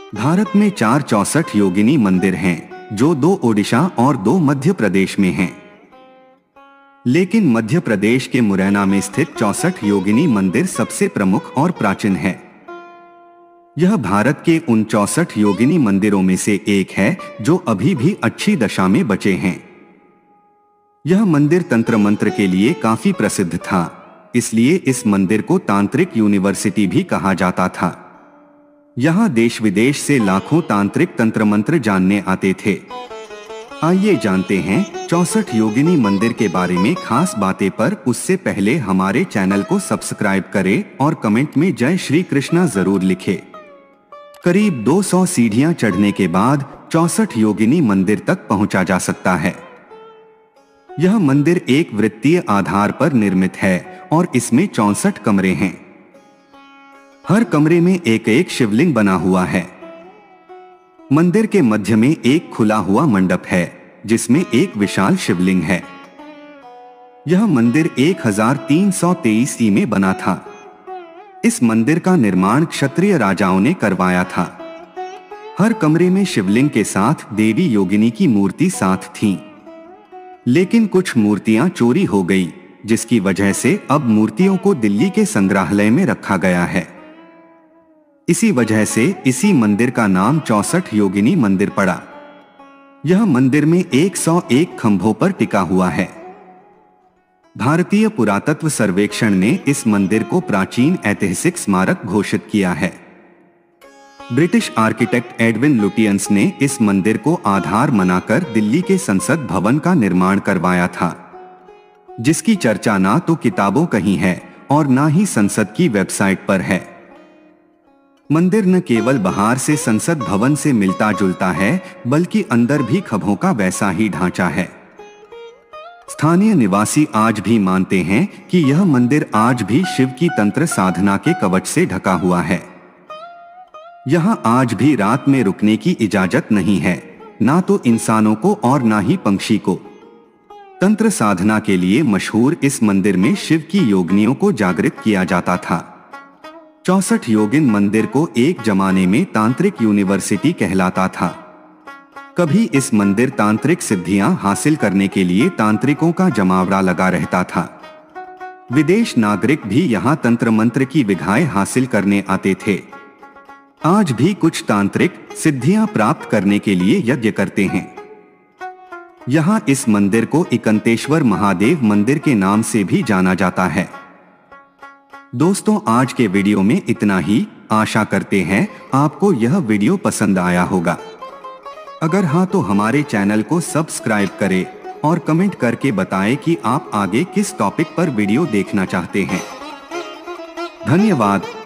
भारत में 464 योगिनी मंदिर हैं, जो 2 ओडिशा और 2 मध्य प्रदेश में हैं। लेकिन मध्य प्रदेश के मुरैना में स्थित 64 योगिनी मंदिर सबसे प्रमुख और प्राचीन है। यह भारत के उन 64 योगिनी मंदिरों में से एक है जो अभी भी अच्छी दशा में बचे हैं। यह मंदिर तंत्र मंत्र के लिए काफी प्रसिद्ध था, इसलिए इस मंदिर को तांत्रिक यूनिवर्सिटी भी कहा जाता था। यहाँ देश विदेश से लाखों तांत्रिक तंत्र मंत्र जानने आते थे। आइए जानते हैं 64 योगिनी मंदिर के बारे में खास बातें, पर उससे पहले हमारे चैनल को सब्सक्राइब करें और कमेंट में जय श्री कृष्णा जरूर लिखें। करीब 200 सीढ़ियां चढ़ने के बाद 64 योगिनी मंदिर तक पहुंचा जा सकता है। यह मंदिर एक वृत्तीय आधार पर निर्मित है और इसमें 64 कमरे हैं। हर कमरे में एक एक शिवलिंग बना हुआ है। मंदिर के मध्य में एक खुला हुआ मंडप है जिसमें एक विशाल शिवलिंग है। यह मंदिर 1323 ईस्वी में बना था। इस मंदिर का निर्माण क्षत्रिय राजाओं ने करवाया था। हर कमरे में शिवलिंग के साथ देवी योगिनी की मूर्ति साथ थी, लेकिन कुछ मूर्तियां चोरी हो गई, जिसकी वजह से अब मूर्तियों को दिल्ली के संग्रहालय में रखा गया है। इसी वजह से इसी मंदिर का नाम 64 योगिनी मंदिर पड़ा। यह मंदिर में 101 खंभों पर टिका हुआ है। भारतीय पुरातत्व सर्वेक्षण ने इस मंदिर को प्राचीन ऐतिहासिक स्मारक घोषित किया है। ब्रिटिश आर्किटेक्ट एडविन लुटियंस ने इस मंदिर को आधार बनाकर दिल्ली के संसद भवन का निर्माण करवाया था, जिसकी चर्चा ना तो किताबों कहीं है और ना ही संसद की वेबसाइट पर है। मंदिर न केवल बाहर से संसद भवन से मिलता जुलता है, बल्कि अंदर भी खंभों का वैसा ही ढांचा है। स्थानीय निवासी आज भी मानते हैं कि यह मंदिर आज भी शिव की तंत्र साधना के कवच से ढका हुआ है। यहां आज भी रात में रुकने की इजाजत नहीं है, ना तो इंसानों को और ना ही पंछी को। तंत्र साधना के लिए मशहूर इस मंदिर में शिव की योगिनियों को जागृत किया जाता था। 64 योगिन मंदिर को एक जमाने में तांत्रिक यूनिवर्सिटी कहलाता था। कभी इस मंदिर तांत्रिक सिद्धियां हासिल करने के लिए तांत्रिकों का जमावड़ा लगा रहता था। विदेश नागरिक भी यहां तंत्र मंत्र की विद्याएं हासिल करने आते थे। आज भी कुछ तांत्रिक सिद्धियां प्राप्त करने के लिए यज्ञ करते हैं। यहां इस मंदिर को इकंतेश्वर महादेव मंदिर के नाम से भी जाना जाता है। दोस्तों, आज के वीडियो में इतना ही। आशा करते हैं आपको यह वीडियो पसंद आया होगा। अगर हाँ तो हमारे चैनल को सब्सक्राइब करें और कमेंट करके बताएं कि आप आगे किस टॉपिक पर वीडियो देखना चाहते हैं। धन्यवाद।